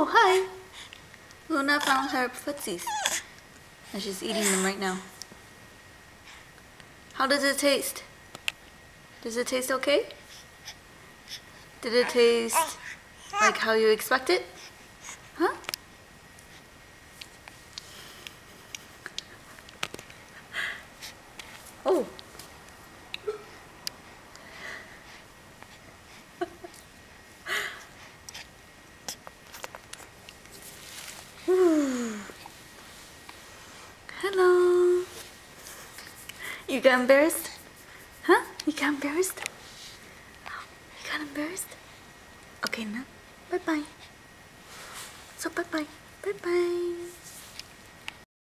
hi! Luna found her footsies. And she's eating them right now. How does it taste? Does it taste okay? Did it taste like how you expect it? Huh? Oh. Hello. You got embarrassed? Huh? You got embarrassed? You got embarrassed? Okay, now, bye-bye. So bye-bye. Bye-bye.